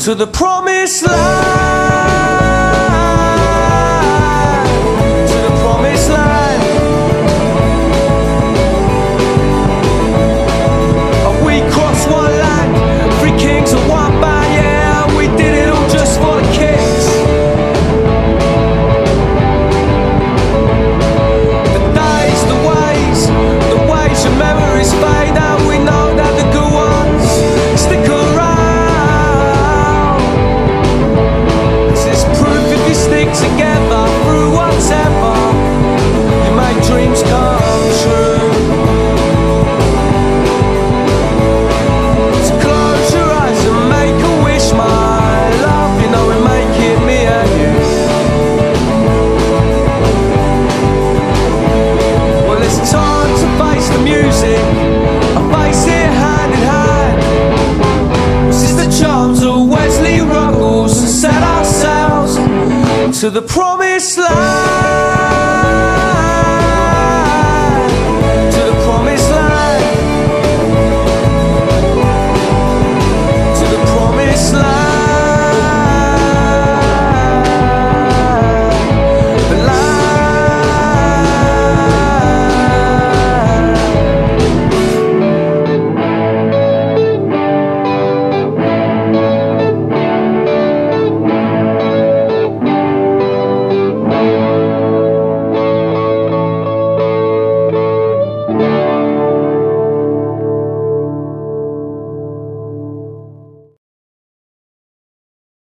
to the promised land, to the promised land. And we crossed one land, three kings and one band, yeah, and we did it all just for the kicks. The days, the ways your memories fade, and we know that the good ones stick around. This is proof if you stick together through whatever, you make dreams come true. So close your eyes and make a wish, my love, you know we're making me and you. Well, it's time to face the music, I face it hand in hand. This is the charms of Wesley Ruggles, and set ourselves to the promised land.